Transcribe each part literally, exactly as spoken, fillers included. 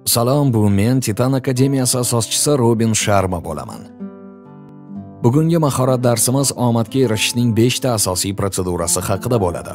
Salom, bu men Titan Akademiyasi asoschisi Robin Sharma bo'laman. Bugungi mahorat darsimiz omadga erishishning besh ta asosiy protsedurasi haqida bo'ladi.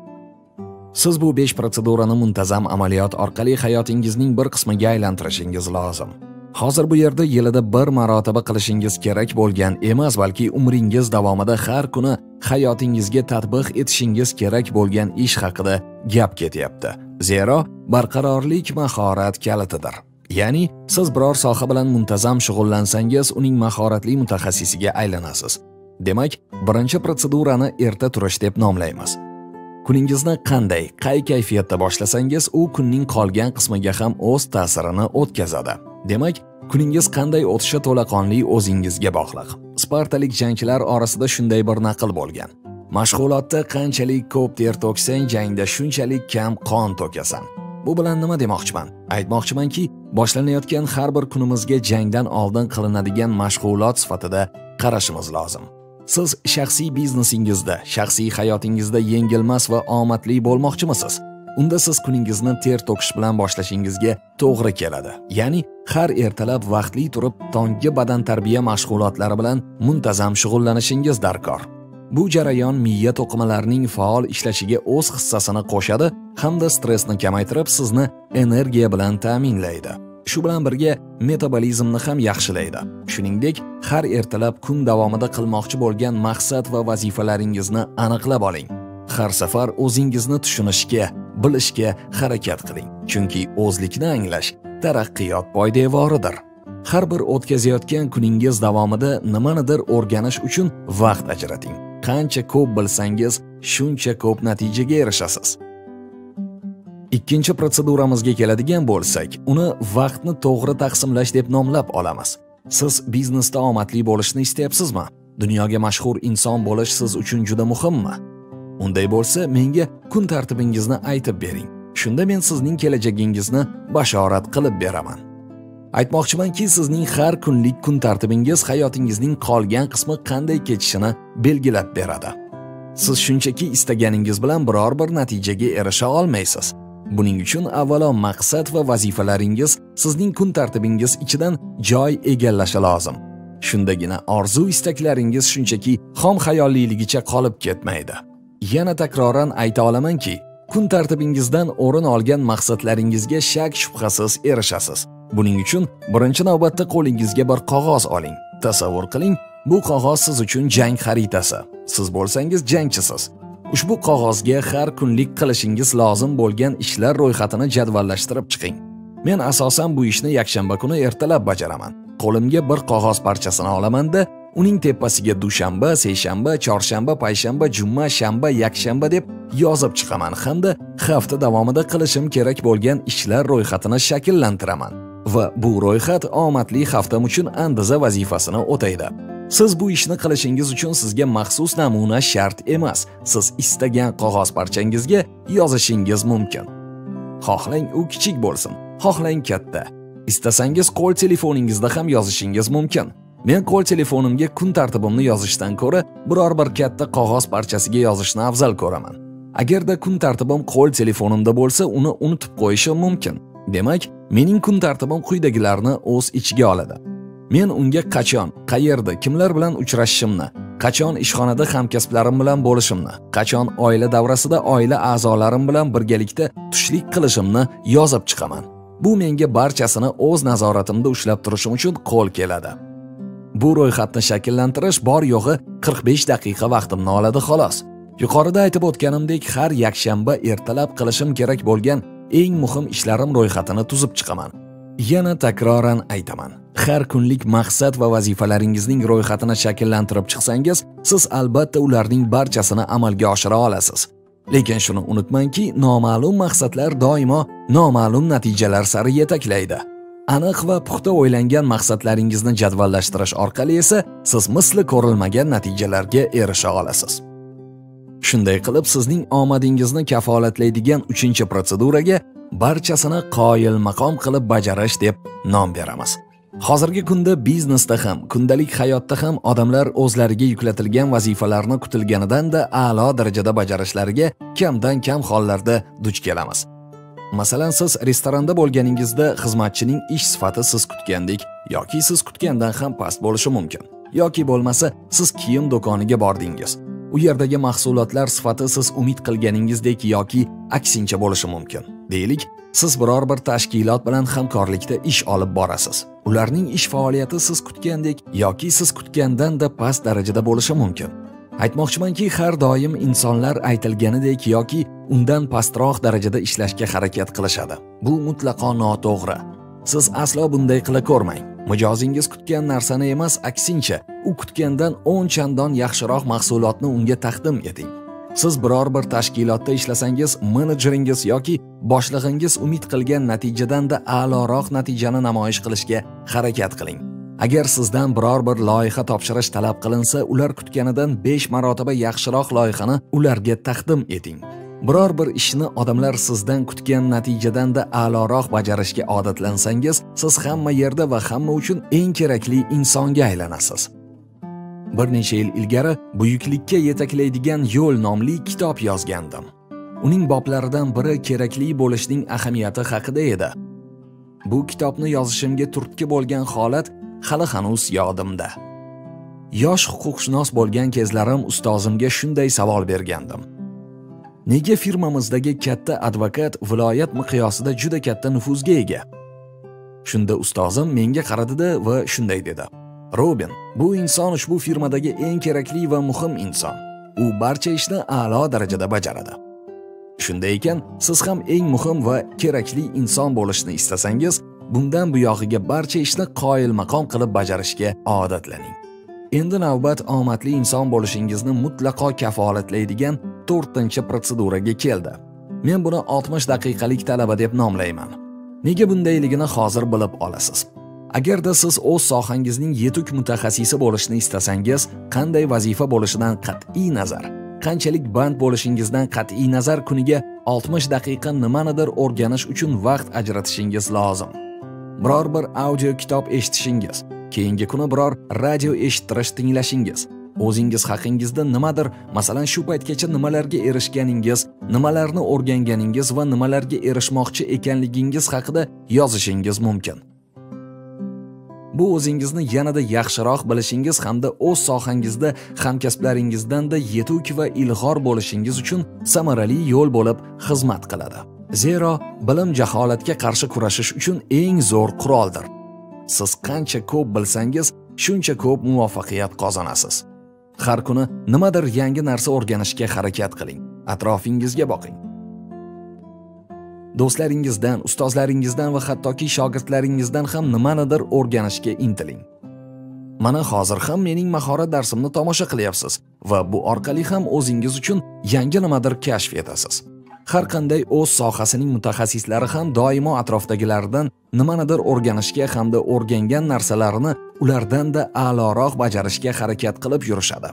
Siz bu besh protsedurani muntazam amaliyot orqali hayotingizning bir qismiga aylantirishingiz lozim. Hozir bu yerda yilida bir marotaba qilishingiz kerak bo'lgan emas, balki umringiz davomida har kuni hayotingizga tatbiq etishingiz kerak bo'lgan ish haqida gap ketyapti. Zero, barqarorlik mahorat kalitidir. Ya'ni, siz biror soha bilan muntazam shug'ullansangiz, uning mahoratli mutaxassisiga aylanasiz. Demak, birinchi protsedurani erta turish deb nomlaymiz. Kuningizni qanday, qay kayfiyatda boshlasangiz, u kunning qolgan qismiga ham o'z ta'sirini o'tkazadi. Demak, kuningiz qanday o'tishi to'laqonli o'zingizga bog'liq. Spartalik jangchilar orasida shunday bir naql bo'lgan. Mashg'ulotda qanchalik ko'p ter to'ksang, jangda shunchalik kam qon to'kasan. Bu bilan nima demoqchiman? Aytmoqchimanki, boshlanayotgan har bir kunimizga jangdan oldin qilinadigan mashg'ulot sifatida qarashimiz lozim. Siz shaxsiy biznesingizda, shaxsiy hayotingizda yengilmas va omadli bo'lmoqchimisiz? Unda siz kuningizni ter to'kish bilan boshlashingizga to'g'ri keladi. Ya'ni, har ertalab vaqtli turib, tonggi badan tarbiya mashg'ulotlari bilan muntazam shug'ullanishingiz darkor. Bu jarayon miya to'qimalarining faol ishlashiga o'z hissasini qo'shadi hamda stressni kamaytirib, sizni energiya bilan ta'minlaydi. Shu bilan birga metabolizmni ham yaxshilaydi. Shuningdek, har ertalab kun davomida qilmoqchi bo'lgan maqsad va vazifalaringizni aniqlab oling. Har safar o'zingizni tushunishga, bilishga harakat qiling. Chunki o'zlikni anglash taraqqiyot poydevoridir. Har bir o'tkazayotgan kuningiz davomida nimanidir o'rganish uchun vaqt ajrating. Qancha ko'p bilsangiz, shuncha ko'p natijaga erishasiz. Ikkinchi protseduramizga keladigan bo'lsak, uni vaqtni to'g'ri taqsimlash deb nomlab olamiz. Siz biznesda omadli bo'lishni istayapsizmi? Dunyoga mashhur inson bo'lish siz uchun juda muhimmi? Unday bo'lsa, menga kun tartibingizni aytib bering. Shunda men sizning kelajagingizni bashorat qilib beraman. Aytmoqchimanki, sizning har kunlik kun tartibingiz hayotingizning qolgan qismi qanday kechishini belgilab beradi. Siz shunchaki istaganingiz bilan biror bir natijaga erisha olmaysiz. Buning uchun avvalo maqsad va vazifalaringiz sizning kun tartibingiz ichidan joy egallashi lozim. Shundagina orzu istaklaringiz shunchaki xom xayolliligicha qolib ketmaydi. Yana takroran ayta olamanki, kun tartibingizdan o'rin olgan maqsadlaringizga shak shubhasiz erishasiz. Buning uchun birinchi navbatda qo'lingizga bir qog'oz oling. Tasavvur qiling, bu qog'oz siz uchun jang xaritasi. Siz bo'lsangiz jangchisiz. Ushbu qog'ozga har kunlik qilishingiz lozim bo'lgan ishlar ro'yxatini jadvallashtirib chiqing. Men asosan bu ishni yakshanba kuni ertalab bajaraman. Qo'limga bir qog'oz parchasini olaman-da, uning tepasiga dushanba, seshanba, chorshanba, payshanba, juma, shanba, yakshanba deb yozib chiqaman hamda hafta davomida qilishim kerak bo'lgan ishlar ro'yxatini shakllantiraman. Va bu ro'yxat omadli haftam uchun andiza vazifasini o'taydi. Siz bu ishni qilishingiz uchun sizga maxsus namuna shart emas. Siz istagan qog'oz parchangizga yozishingiz mumkin. Xohlang u kichik bo'lsin, xohlang katta. Istasangiz qo'l telefoningizda ham yozishingiz mumkin. Men qo'l telefonimga kun tartibimni yozishdan ko'ra biror bir katta qog'oz parchasiga yozishni afzal ko'raman. Agarda kun tartibim qo'l telefonimda bo'lsa, uni unutib qo'yishim mumkin. Demak, mening kun tartibim quyidagilarni o'z ichiga oladi. Men unga qachon, qayerda, kimlar bilan uchrashishimni, qachon ishxonada hamkasblarim bilan bo'lishimni, qachon oila davrasida oila a'zolarim bilan birgalikda tushlik qilishimni yozib chiqaman. Bu menga barchasini o'z nazoratimda ushlab turishim uchun qo'l keladi. Bu ro'yxatni shakllantirish bor yo'g'i qirq besh daqiqa vaqtimni oladi xolos. Yuqorida aytib o'tganimdek, har yakshanba ertalab qilishim kerak bo'lgan eng muhim ishlarim ro'yxatini tuzib chiqaman. Yana takroran aytaman. Har kunlik maqsad va vazifalaringizning ro'yxatini shakllantirib chiqsangiz, siz albatta ularning barchasini amalga oshira olasiz. Lekin shuni unutmangki, noma'lum maqsadlar doimo noma'lum natijalar sari yetaklaydi. Aniq va puxta o'ylangan maqsadlaringizni jadvallashtirish orqali esa siz misli ko'rilmagan natijalarga erisha olasiz. Shunday qilib, sizning omadingizni kafolatlaydigan uchinchi protseduraga barchasini qoyil maqom qilib bajarish deb nom beramiz. Hozirgi kunda biznesda ham, kundalik hayotda ham odamlar o'zlariga yuklatilgan vazifalarni kutilganidan-da a'lo darajada bajarishlariga kamdan kam hollarda duch kelamiz. Masalan, siz restoranda bo'lganingizda xizmatchining ish sifati siz kutgandek yoki siz kutgandan ham past bo'lishi mumkin. Yoki bo'lmasa, siz kiyim do'koniga bordingiz. U yerdagi mahsulotlar sifati siz umid qilganingizdek yoki aksincha bo'lishi mumkin. Deylik, siz biror bir tashkilot bilan hamkorlikda ish olib borasiz. Ularning ish faoliyati siz kutgandek yoki siz kutgandan-da past darajada bo'lishi mumkin. Aytmoqchimanki, har doim insonlar aytilganidek yoki undan pastroq darajada ishlashga harakat qilishadi. Bu mutlaqo noto'g'ri. Siz aslo bunday qila ko'rmang. Mijozingiz kutgan narsani emas, aksincha, u kutgandan o'n chandon yaxshiroq mahsulotni unga taqdim eting. Siz biror bir tashkilotda ishlasangiz, menejeringiz yoki boshlig'ingiz umid qilgan natijadan-da a'loroq natijani namoyish qilishga harakat qiling. Agar sizdan biror bir loyiha topshirish talab qilinsa, ular kutganidan besh marotaba yaxshiroq loyihani ularga taqdim eting. Biror bir ishni odamlar sizdan kutgan natijadan-da a'loroq bajarishga odatlansangiz, siz hamma yerda va hamma uchun eng kerakli insonga aylanasiz. Bir necha yil ilgari Buyuklikka yetaklaydigan yo'l nomli kitob yozgandim. Uning boblaridan biri kerakli bo'lishning ahamiyati haqida edi. Bu kitobni yozishimga turtki bo'lgan holat hali hanuz yodimda. Yosh huquqshunos bo'lgan kezlarim ustozimga shunday savol bergandim. Nega firmamizdagi katta advokat viloyat miqyosida juda katta nufuzga ega? Shunda ustozim menga qaradi-da va shunday dedi. Robin, bu inson ushbu firmadagi eng kerakli va muhim inson. U barcha ishni a'lo darajada bajaradi. Shunday ekan, siz ham eng muhim va kerakli inson bo'lishni istasangiz, bundan buyog'iga barcha ishni qoyilmaqom qilib bajarishga odatlaning. Endi navbat omadli inson bo'lishingizni mutlaqo kafolatlaydigan to'rtinchi protseduraga keldi. Men buni oltmish daqiqalik talaba deb nomlayman. Nega bundayligini hozir bilib olasiz. Agarda siz o'z sohangizning yetuk mutaxassisi bo'lishni istasangiz, qanday vazifa bo'lishidan qat'iy nazar, qanchalik band bo'lishingizdan qat'iy nazar kuniga oltmish daqiqa nimanidir o'rganish uchun vaqt ajratishingiz lozim. Biror bir audio kitob eshitishingiz, keyingi kuni biror radio eshittirish tinglashingiz, o'zingiz haqingizda nimadir, masalan shu paytgacha nimalarga erishganingiz, nimalarni o'rganganingiz va nimalarga erishmoqchi ekanligingiz haqida yozishingiz mumkin. Bu o'zingizni yanada yaxshiroq bilishingiz hamda o'z sohangizda hamkasblaringizdan-da yetuk va ilg'or bo'lishingiz uchun samarali yo'l bo'lib xizmat qiladi. Zero, bilim jaholatga qarshi kurashish uchun eng zo'r quroldir. Siz qancha ko'p bilsangiz, shuncha ko'p muvaffaqiyat qozonasiz. Har kuni nimadir yangi narsa o'rganishga harakat qiling. Atrofingizga boqing. Do'stlaringizdan, ustozlaringizdan va hattoki shogirdlaringizdan ham nimanidir o'rganishga intiling. Mana hozir ham mening mahorat darsimni tomosha qilyapsiz va bu orqali ham o'zingiz uchun yangi nimadir kashf etasiz. Har qanday o'z sohasining mutaxassislari ham doimo atrofdagilardan nimanidir o'rganishga hamda o'rgangan narsalarini ulardan-da a'loroq bajarishga harakat qilib yurishadi.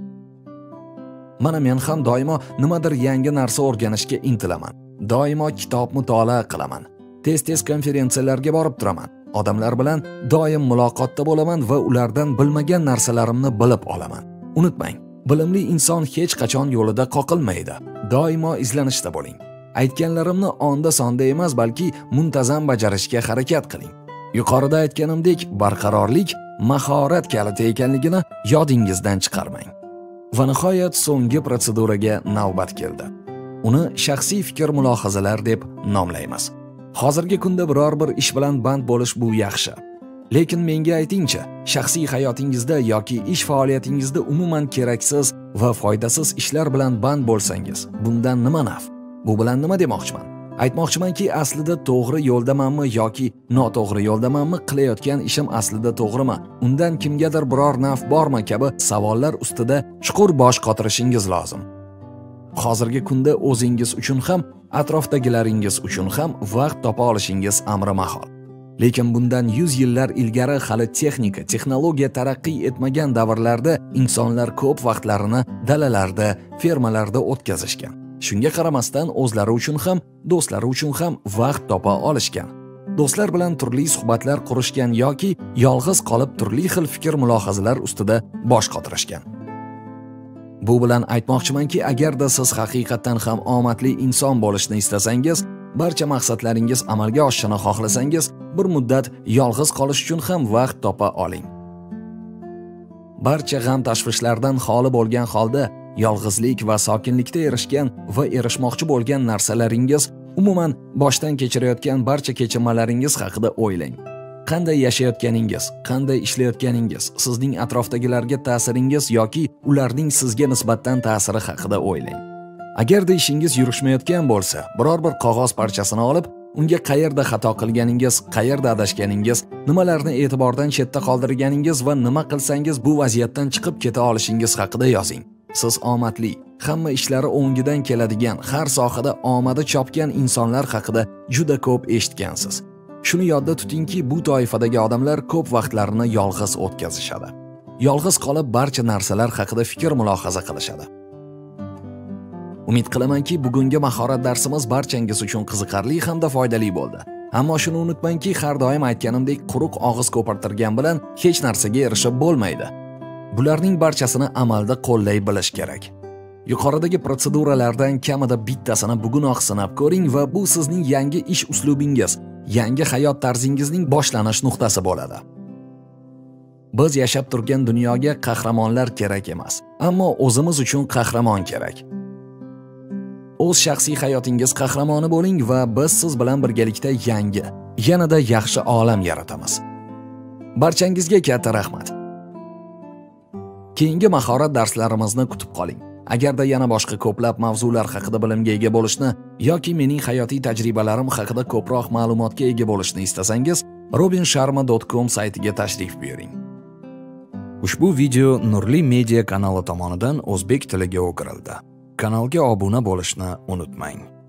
Mana men ham doimo nimadir yangi narsa o'rganishga intilaman. Doimo kitob mutolaa qilaman. Tez-tez konferensiyalarga borib turaman. Odamlar bilan doim muloqotda bo'laman va ulardan bilmagan narsalarimni bilib olaman. Unutmang, bilimli inson hech qachon yo'lida qoqilmaydi. Doimo izlanishda bo'ling. Aytganlarimni onda-sonda emas, balki muntazam bajarishga harakat qiling. Yuqorida aytganimdek, barqarorlik mahorat kaliti ekanligini yodingizdan chiqarmang. Va nihoyat so'nggi protseduraga navbat keldi. Uni shaxsiy fikr mulohazalar deb nomlaymiz. Hozirgi kunda biror bir ish bilan band bo'lish bu yaxshi. Lekin menga aytingchi, shaxsiy hayotingizda yoki ish faoliyatingizda umuman keraksiz va foydasiz ishlar bilan band bo'lsangiz, bundan nima naf? Bu bilan nima demoqchiman? Aytmoqchimanki, aslida to'g'ri yo'ldamanmi yoki noto'g'ri yo'ldamanmi, qilayotgan ishim aslida to'g'rimi? Undan kimgadir biror naf bormi kabi savollar ustida chuqur bosh qotirishingiz lozim. Hozirgi kunda o'zingiz uchun ham, atrofdagilaringiz uchun ham vaqt topa olishingiz amri mahol. Lekin bundan yuz yillar ilgari hali texnika, texnologiya taraqqiy etmagan davrlarda insonlar ko'p vaqtlarini dalalarda, fermalarda o'tkazishgan. Shunga qaramasdan o'zlari uchun ham, do'stlari uchun ham vaqt topa olishgan. Do'stlar bilan turli suhbatlar qurishgan yoki yolg'iz qolib turli xil fikr mulohazalar ustida bosh qotirishgan. Bu bilan aytmoqchimanki, agarda siz haqiqatan ham omadli inson bo'lishni istasangiz, Barcha maqsadlaringiz amalga oshishini xohlasangiz, bir muddat yolg'iz qolish uchun ham vaqt topa oling. Barcha g'am-tashvishlardan xoli bo'lgan holda yolg'izlik va sokinlikda erishgan va erishmoqchi bo'lgan narsalaringiz, umuman boshdan kechirayotgan barcha kechinmalaringiz haqida o'ylang. Qanday yashayotganingiz, qanday ishlayotganingiz, sizning atrofdagilarga ta'siringiz yoki ularning sizga nisbatan ta'siri haqida o'ylang. Agarda ishingiz yurishmayotgan bo'lsa, biror bir qog'oz parchasini olib, unga qayerda xato qilganingiz, qayerda adashganingiz, nimalarni e'tibordan chetda qoldirganingiz va nima qilsangiz bu vaziyatdan chiqib keta olishingiz haqida yozing. Siz omadli, hamma ishlari o'ngidan keladigan, har sohada omadi chopgan insonlar haqida juda ko'p eshitgansiz. Shuni yodda tutingki, bu toifadagi odamlar ko'p vaqtlarini yolg'iz o'tkazishadi. Yolg'iz qolib barcha narsalar haqida fikr mulohaza qilishadi. Umid qilamanki, bugungi mahorat darsimiz barchangiz uchun qiziqarli hamda foydali bo'ldi. Ammo shuni unutmangki, har doim aytganimdek, quruq og'iz ko'pirtirgan bilan hech narsaga erishib bo'lmaydi. Bularning barchasini amalda qo'llay bilish kerak. Yuqoridagi protseduralardan kamida bittasini bugunoq sinab ko'ring va bu sizning yangi ish uslubingiz, yangi hayot tarzingizning boshlanish nuqtasi bo'ladi. Biz yashab turgan dunyoga qahramonlar kerak emas, ammo o'zimiz uchun qahramon kerak. O'z shaxsiy hayotingiz qahramoni bo'ling va biz siz bilan birgalikda yangi, yanada yaxshi olam yaratamiz. Barchangizga katta rahmat. Keyingi mahorat darslarimizni kutib qoling. Agarda yana boshqa ko'plab mavzular haqida bilimga ega bo'lishni yoki mening hayotiy tajribalarim haqida ko'proq ma'lumotga ega bo'lishni istasangiz, robin sharma dot com saytiga tashrif buyuring. Ushbu video Nurli Media kanali tomonidan o'zbek tiliga o'girildi. Kanalga obuna bo'lishni unutmang.